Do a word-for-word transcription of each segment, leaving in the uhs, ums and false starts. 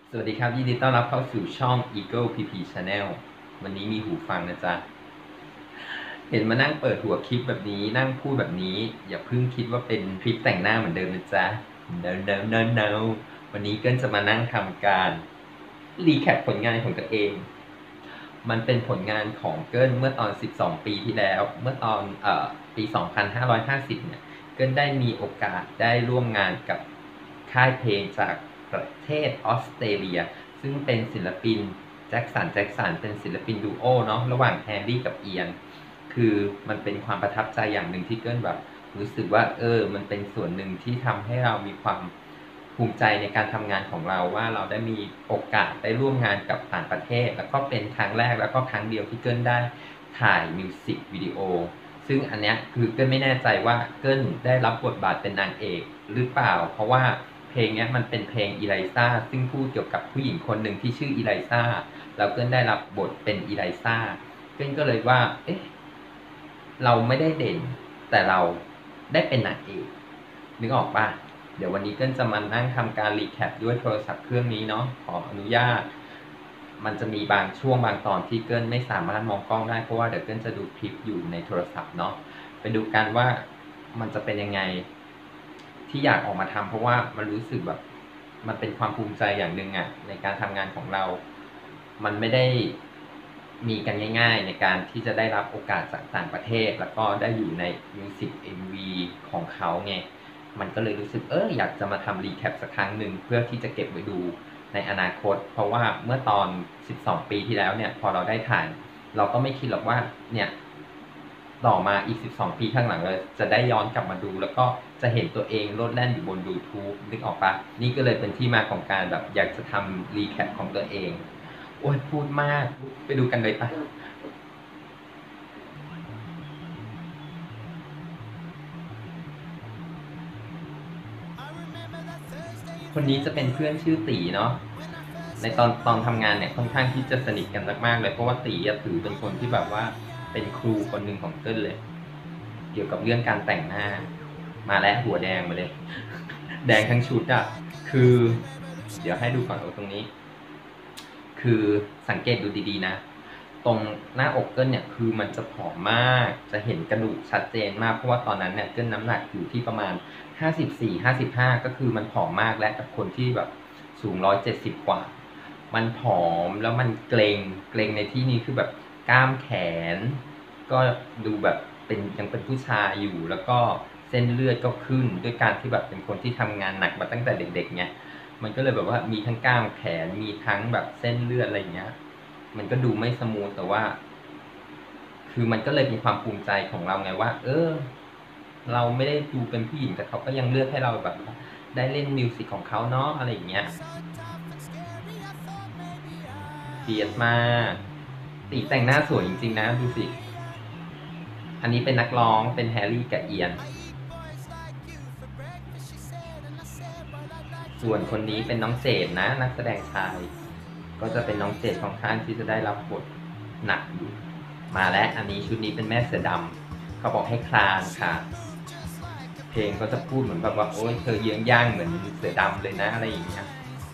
สวัสดีครับยินดีต้อนรับเข้าสู่ช่อง Eagle พี พี Channel วันนี้มีหูฟังนะจ๊ะเห็นมานั่งเปิดหัวคลิปแบบนี้นั่งพูดแบบนี้อย่าเพิ่งคิดว่าเป็นคลิปแต่งหน้าเหมือนเดิมนะจ๊ะ no no no no วันนี้เกินจะมานั่งทำการรีแคปผลงานของตัวเองมันเป็นผลงานของเกินเมื่อตอนสิบสองปีที่แล้วเมื่อตอนเอ่อปีสองพันห้าร้อยห้าสิบเนี่ยเกินได้มีโอกาสได้ร่วมงานกับค่ายเพลงจากประเทศออสเตรเลียซึ่งเป็นศิลปินแจ็คสันแจ็คสันเป็นศิลปินดูโอเนาะระหว่างแฮร์รี่กับเอียนคือมันเป็นความประทับใจอย่างหนึ่งที่เกินแบบรู้สึกว่าเออมันเป็นส่วนหนึ่งที่ทำให้เรามีความภูมิใจในการทำงานของเราว่าเราได้มีโอกาสได้ร่วมงานกับต่างประเทศแล้วก็เป็นครั้งแรกแล้วก็ครั้งเดียวที่เกินได้ถ่ายมิวสิกวิดีโอซึ่งอันเนี้ยคือเกินไม่แน่ใจว่าเกินได้รับบทบาทเป็นนางเอกหรือเปล่าเพราะว่าเพลงนี้มันเป็นเพลงอีไลซ่าซึ่งพูดเกี่ยวกับผู้หญิงคนหนึ่งที่ชื่ออีไลซ่าแล้วเกินได้รับบทเป็นอีไลซ่าเกินก็เลยว่าเอ๊ะเราไม่ได้เด่นแต่เราได้เป็นนางเอกนึกออกป่ะเดี๋ยววันนี้เกินจะมานั่งทำการรีแคปด้วยโทรศัพท์เครื่องนี้เนาะขออนุญาตมันจะมีบางช่วงบางตอนที่เกินไม่สามารถมองกล้องได้เพราะว่าเดี๋ยวเกินจะดูคลิปอยู่ในโทรศัพท์เนาะไปดูกันว่ามันจะเป็นยังไงที่อยากออกมาทำเพราะว่ามันรู้สึกแบบมันเป็นความภูมิใจอย่างหนึ่งอะในการทำงานของเรามันไม่ได้มีกันง่ายๆในการที่จะได้รับโอกาสจากต่างประเทศแล้วก็ได้อยู่ในมิวสิก เอ็ม วี ของเขาไงมันก็เลยรู้สึกเอออยากจะมาทำรีแคปสักครั้งหนึ่งเพื่อที่จะเก็บไว้ดูในอนาคตเพราะว่าเมื่อตอนสิบสองปีที่แล้วเนี่ยพอเราได้ถ่ายเราก็ไม่คิดหรอกว่าเนี่ยต่อมาอีกสิบสองปีข้างหลังเราจะได้ย้อนกลับมาดูแล้วก็จะเห็นตัวเองโลดแล่นอยู่บน YouTube นึกออกปะนี่ก็เลยเป็นที่มาของการแบบอยากจะทำรีแคปของตัวเองโอ้ยพูดมากไปดูกันเลยปะคนนี้จะเป็นเพื่อนชื่อตีเนาะในตอนตอนทำงานเนี่ยค่อนข้างที่จะสนิทกันมากๆเลยเพราะว่าตีถือเป็นคนที่แบบว่าเป็นครูคนหนึ่งของเกินเลยเกี่ยวกับเรื่องการแต่งหน้ามาแล้วหัวแดงมาเลยแดงทั้งชุดอ่ะคือเดี๋ยวให้ดูก่อนเอาตรงนี้คือสังเกตดูดีๆนะตรงหน้าอกเกิลเนี่ยคือมันจะผอมมากจะเห็นกระดูกชัดเจนมากเพราะว่าตอนนั้นเนี่ยเกิลน้ำหนักอยู่ที่ประมาณห้าสิบสี่ ห้าสิบห้าก็คือมันผอมมากและกับคนที่แบบสูงหนึ่งร้อยเจ็ดสิบกว่ามันผอมแล้วมันเกรงเกรงในที่นี้คือแบบกล้ามแขนก็ดูแบบเป็นยังเป็นผู้ชายอยู่แล้วก็เส้นเลือดก็ขึ้นด้วยการที่แบบเป็นคนที่ทำงานหนักมาตั้งแต่เด็กๆไงมันก็เลยแบบว่ามีทั้งกล้ามแขนมีทั้งแบบเส้นเลือดอะไรเงี้ยมันก็ดูไม่สมูทแต่ว่าคือมันก็เลยมีความภูมิใจของเราไงว่าเออเราไม่ได้ดูเป็นผู้หญิงแต่เขาก็ยังเลือกให้เราแบบได้เล่นมิวสิกของเขาเนาะอะไรอย่างเงี้ยเฟียสมากตีแต่งหน้าสวยจริงๆนะดูสิอันนี้เป็นนักร้องเป็นแฮร์รี่กับเอียนส่วนคนนี้เป็นน้องเจดนะนักแสดงชายก็จะเป็นน้องเจดของข้างที่จะได้รับบทหนักอยู่มาแล้วอันนี้ชุดนี้เป็นแม่เสือดำเขาบอกให้คลานค่ะเพลงก็จะพูดเหมือนแบบว่าโอ้ยเธอเยื้องย่างเหมือนเสือดำเลยนะอะไรอย่างเงี้ย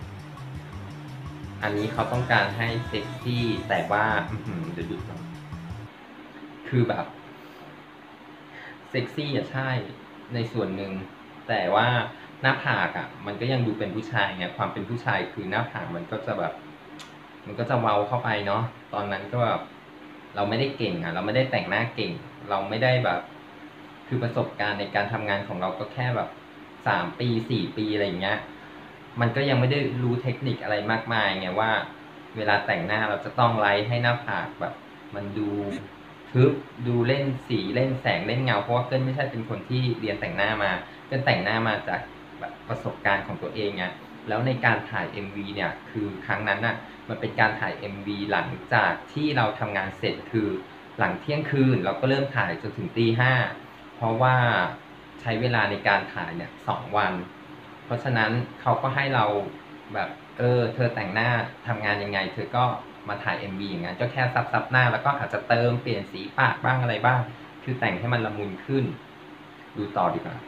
อันนี้เขาต้องการให้เซ็กซี่แต่ว่าเดี๋ยวดูก่อนคือแบบเซ็กซี่อะใช่ในส่วนหนึ่งแต่ว่าหน้าผากอ่ะมันก็ยังดูเป็นผู้ชายไงความเป็นผู้ชายคือหน้าผากมันก็จะแบบมันก็จะเว้าเข้าไปเนาะตอนนั้นก็แบบเราไม่ได้เก่งอ่ะเราไม่ได้แต่งหน้าเก่งเราไม่ได้แบบคือประสบการณ์ในการทำงานของเราก็แค่แบบสามปีสี่ปีอะไรอย่างเงี้ยมันก็ยังไม่ได้รู้เทคนิคอะไรมากมายไงว่าเวลาแต่งหน้าเราจะต้องไลท์ให้หน้าผากแบบมันดูทึบดูเล่นสีเล่นแสงเล่นเงาเพราะว่าเกิลไม่ใช่เป็นคนที่เรียนแต่งหน้ามาเกิลแต่งหน้ามาจากแบบประสบการณ์ของตัวเองไงแล้วในการถ่าย เอ็ม วี เนี่ยคือครั้งนั้นน่ะมันเป็นการถ่าย เอ็ม วี หลังจากที่เราทำงานเสร็จคือหลังเที่ยงคืนเราก็เริ่มถ่ายจนถึงตีห้าเพราะว่าใช้เวลาในการถ่ายเนี่ยสองวันเพราะฉะนั้นเขาก็ให้เราแบบเออเธอแต่งหน้าทำงานยังไงเธอก็มาถ่าย เอ็ม วี อย่างนั้นก็แค่ซับๆหน้าแล้วก็อาจจะเติมเปลี่ยนสีปากบ้างอะไรบ้างคือแต่งให้มันละมุนขึ้นดูต่อดีกว่า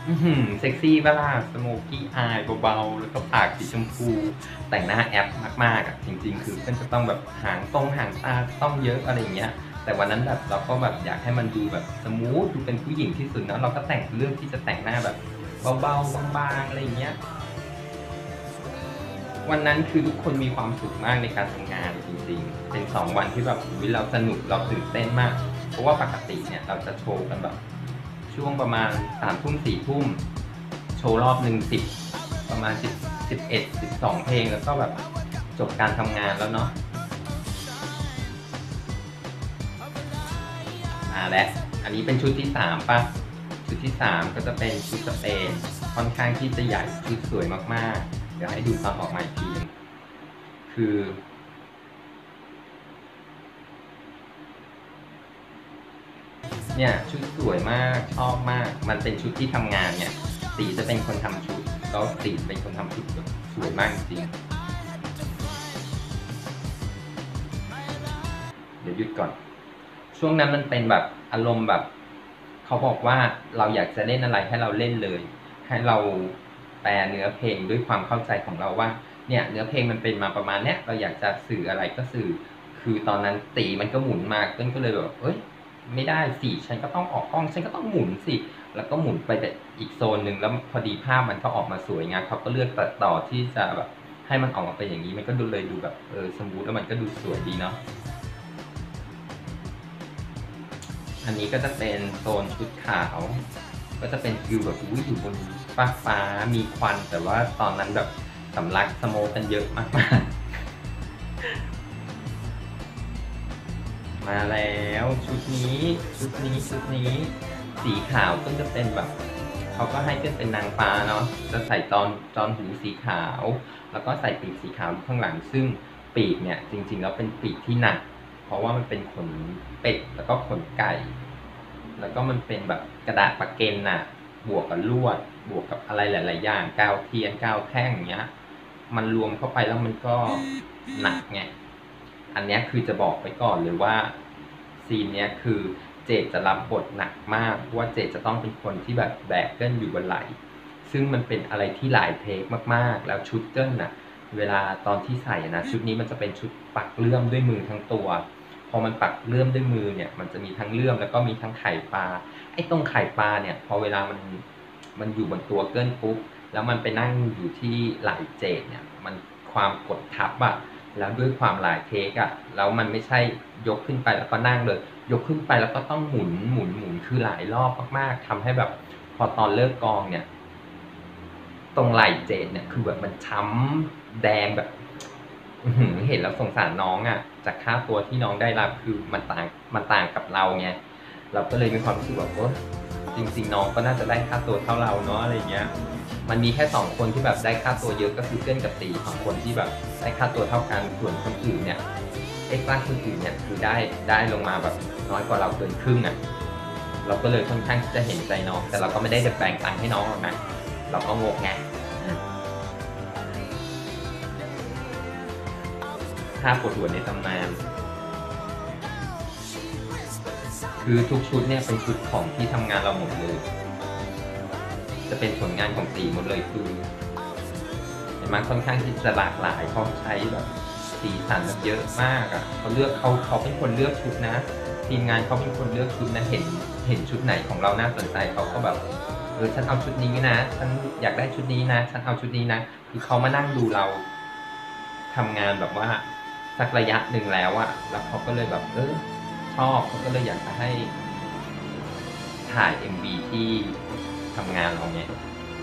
อื้อหือเซ็กซี่ปะล่ะสโมกี้อายเบาๆแล้วก็ปากสีชมพูแต่งหน้าแอปมากๆอ่ะจริงๆคือเพื่อนจะต้องแบบหางตรงหางตาต้องเยอะอะไรอย่างเงี้ยแต่วันนั้นแบบเราก็แบบอยากให้มันดูแบบสมูทดูเป็นผู้หญิงที่สุดเนาะเราก็แต่งเลือกที่จะแต่งหน้าแบบเบาๆบางๆอะไรอย่างเงี้ยวันนั้นคือทุกคนมีความสุขมากในการทำงานจริงๆเป็นสองวันที่แบบอุ๊ยเราสนุกเราตื่นเต้นมากเพราะว่าปกติเนี่ยเราจะโชว์กันแบบช่วงประมาณสามทุ่มสี่ทุ่มโชว์รอบหนึ่งสิบประมาณสิบสิบเอ็ดสิบสองเพลงแล้วก็แบบจบการทำงานแล้วเนาะมาแล้วอันนี้เป็นชุดที่สามป่ะชุดที่สามก็จะเป็นชุดสเปนค่อนข้างที่จะใหญ่ชุดสวยมากๆเดี๋ยวให้ดูตอนออกมาอีกทีนึงคือเนี่ยชุดสวยมากชอบมากมันเป็นชุดที่ทำงานเนี่ยสีจะเป็นคนทำชุดแล้วสีเป็นคนทำชุดแบบสวยมากจริงเดี๋ยวหยุดก่อนช่วงนั้นมันเป็นแบบอารมณ์แบบเขาบอกว่าเราอยากจะเล่นอะไรให้เราเล่นเลยให้เราแปลเนื้อเพลงด้วยความเข้าใจของเราว่าเนี่ยเนื้อเพลงมันเป็นมาประมาณเนี้ยเราอยากจะสื่ออะไรก็สื่อคือตอนนั้นตีมันก็หมุนมาเต้นก็เลยแบบเอ้ยไม่ได้สิฉันก็ต้องออกกล้องฉันก็ต้องหมุนสิแล้วก็หมุนไปแต่อีกโซนหนึ่งแล้วพอดีภาพมันก็ออกมาสวยงามเขาก็เลือกตัดต่อที่จะแบบให้มันออกมาเป็นอย่างนี้มันก็ดูเลยดูแบบเออสมูทแล้วมันก็ดูสวยดีเนาะ อันนี้ก็จะเป็นโซนชุดขาวก็จะเป็นฟิลแบบอุ้ยอยู่บนฟ้าฟ้ามีควันแต่ว่าตอนนั้นแบบสำลักสโมกกันเยอะมากๆมาแล้วชุดนี้ชุดนี้ชุดนี้สีขาวก็จะเป็นแบบเขาก็ให้เป็นเป็นนางฟ้าเนาะจะใส่จอนจอนหูสีขาวแล้วก็ใส่ปีกสีขาวข้างหลังซึ่งปีกเนี่ยจริงๆแล้วเป็นปีกที่หนักเพราะว่ามันเป็นขนเป็ดแล้วก็ขนไก่ แล้วก็มันเป็นแบบกระดาษปากเกนน่ะบวกกับลวดบวกกับอะไรหลายๆอย่างกาวเทียนกาวแท่งอย่างเงี้ยมันรวมเข้าไปแล้วมันก็หนักไงอันนี้คือจะบอกไปก่อนเลยว่าซีนเนี้ยคือเจดจะรับบทหนักมากเพราะว่าเจดจะต้องเป็นคนที่แบบแบกเกิลอยู่บนไหล่ซึ่งมันเป็นอะไรที่หลายเทคมากๆแล้วชุดเกิลน่ะเวลาตอนที่ใส่นะชุดนี้มันจะเป็นชุดปักเลื่อมด้วยมือทั้งตัวพอมันปักเลื่อมด้วยมือเนี่ยมันจะมีทั้งเลื่อมแล้วก็มีทั้งไข่ปลาไอ้ตรงไข่ปลาเนี่ยพอเวลามันมันอยู่บนตัวเกิลปุ๊บแล้วมันไปนั่งอยู่ที่ไหล่เจดเนี่ยมันความกดทับอะแล้วด้วยความหลายเทคอะแล้วมันไม่ใช่ยกขึ้นไปแล้วก็นั่งเลยยกขึ้นไปแล้วก็ต้องหมุนหมุนหมุนคือหลายรอบมากๆทำให้แบบพอตอนเลิกกองเนี่ยตรงไหล่เจดเนี่ยคือแบบมันช้ำแดงแบบเห็นแล้วสงสารน้องอ่ะจากค่าตัวที่น้องได้รับคือมันต่างมันต่างกับเราไงเราก็เลยมีความรู้สึกว่าโอ๊ยจริงๆน้องก็น่าจะได้ค่าตัวเท่าเราเนาะอะไรเงี้ยมันมีแค่สองคนที่แบบได้ค่าตัวเยอะก็คือเพื่อนกับตีสองคนที่แบบได้ค่าตัวเท่ากันส่วนคนอื่นเนี่ยเอ็กซ์ตร้าคนอื่นเนี่ยคือได้ได้ลงมาแบบน้อยกว่าเราเกินครึ่งอ่ะเราก็เลยค่อนข้างจะเห็นใจน้องแต่เราก็ไม่ได้แบ่งตังค์ให้น้องหรอกนะเราก็งกไงค่าปวดหัวในตำนานคือทุกชุดเนี่ยเป็นชุดของที่ทำงานเราหมดเลยจะเป็นผลงานของตีหมดเลยคือเห็นไหมค่อนข้างที่จะหลากหลายเขาใช้แบบสีสันแบบเยอะมากอ่ะเขาเลือกเขาเขาเป็นคนเลือกชุดนะทีมงานเขาเป็นคนเลือกชุดนะเห็นเห็นชุดไหนของเราน่าสนใจเขาก็แบบเออฉันเอาชุดนี้นะฉันอยากได้ชุดนี้นะฉันเอาชุดนี้นะคือเขามานั่งดูเราทำงานแบบว่าสักระยะหนึ่งแล้วอะแล้วเขาก็เลยแบบเออชอบเขาก็เลยอยากจะให้ถ่าย เอ็ม วี ที่ทำงานเราเนี่ย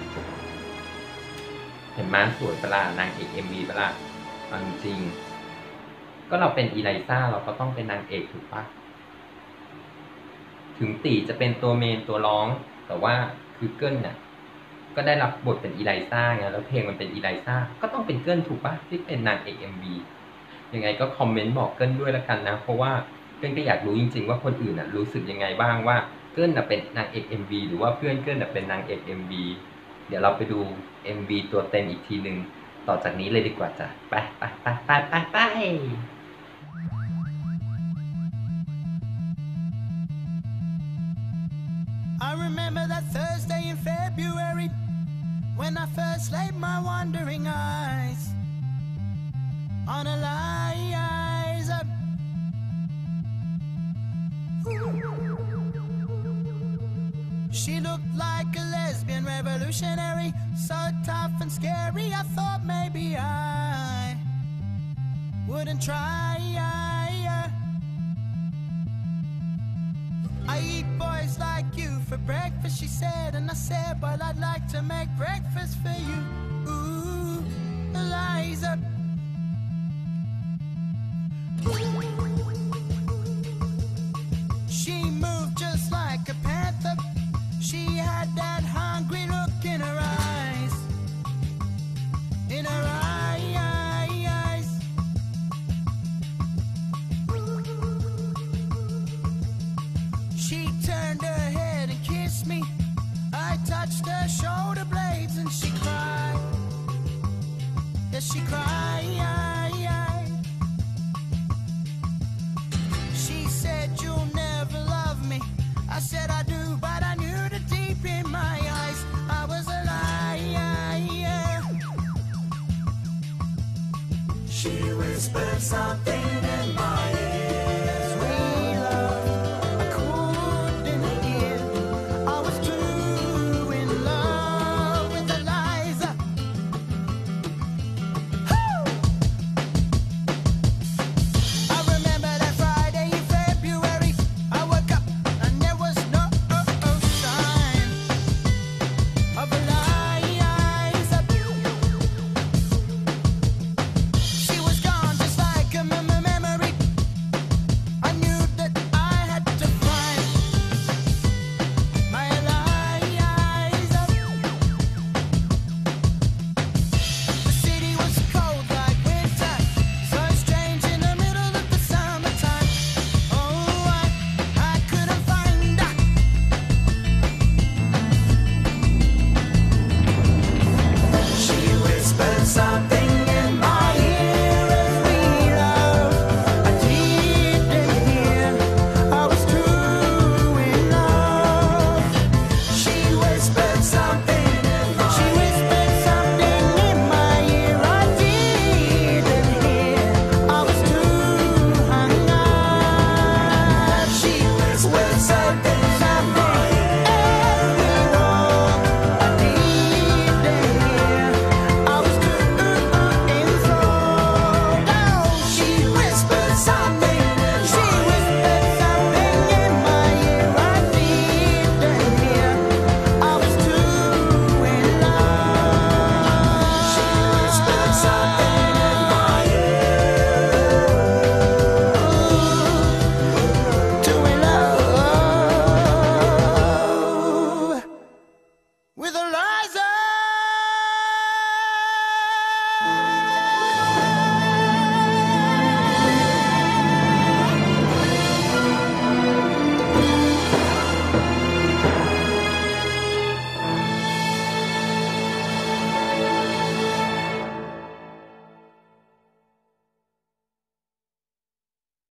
เห็นไหมสวยประหลาดนางเอก เอ็ม วี ประหลาดจริงก็เราเป็นอีไลซ่าเราก็ต้องเป็นนางเอกถูกปะถึงตีจะเป็นตัวเมนตัวร้องแต่ว่าคือเกิลเนี่ยก็ได้รับบทเป็นอีไลซ่าไงแล้วเพลงมันเป็นอีไลซ่าก็ต้องเป็นเกิลถูกปะที่เป็นนางเอก เอ็ม วี ยังไงก็คอมเมนต์บอกเกิลด้วยละกันนะเพราะว่าเกิลก็อยากรู้จริงๆว่าคนอื่นน่ะรู้สึกยังไงบ้างว่าเกิลน่ะเป็นนางเอก เอ็ม วี หรือว่าเพื่อนเกิลน่ะเป็นนางเอก เอ็ม วี เดี๋ยวเราไปดู เอ็ม วี ตัวเต็มอีกทีหนึ่งต่อจากนี้เลยดีกว่าจ้ะไปไปไปไปไปไป I remember that Thursday in February when I first laid my wandering eyes on Eliza. She looked like a lesbian revolutionary, so tough and scary. I thought maybe I wouldn't try. I eat boys like you for breakfast, she said, and I said, well, I'd like to make breakfast for you. Ooh, Eliza.